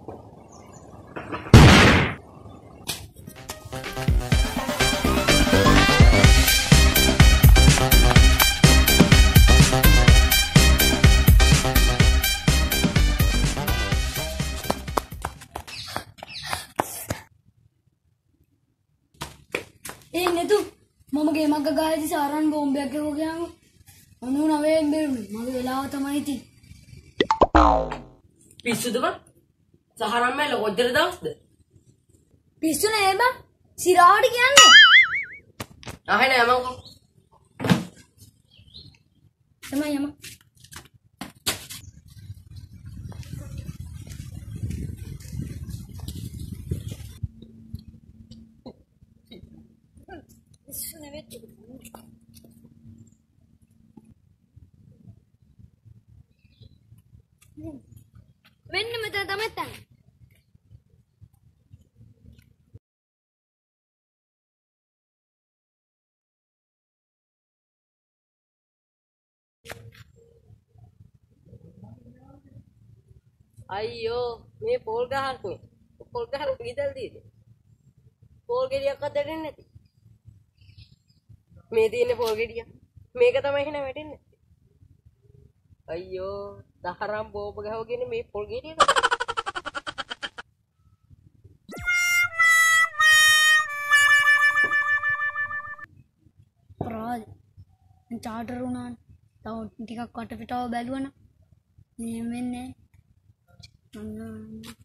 Nethum, mama game agak gaya Saharan bombe ke ho gaya ho. Anu nawe emberu, mage velawa thamai thi. Pissu da ba? Saharan me logojjara dawasda? Pissu ne ba? Sirahawata kiyanne. Ahe ne yamanko. Tamai yama. When meter තමයි තන. අයියෝ මේ පොල් ගහක් නේ. පොල් ගහක් ගිදල් දීද? පොල් ගෙඩියක් අතරින් නැති. මේ තියෙන පොල් ගෙඩිය. මේක තමයි එහෙනම් වැටෙන්නේ. අයියෝ දහරම් බෝබ ගහවගෙන මේ පොල් ගෙඩිය. ප්‍රාද. චාටර් උනාන. තව ටිකක් කට පිටව බැලුවනම් මේ වෙන්නේ.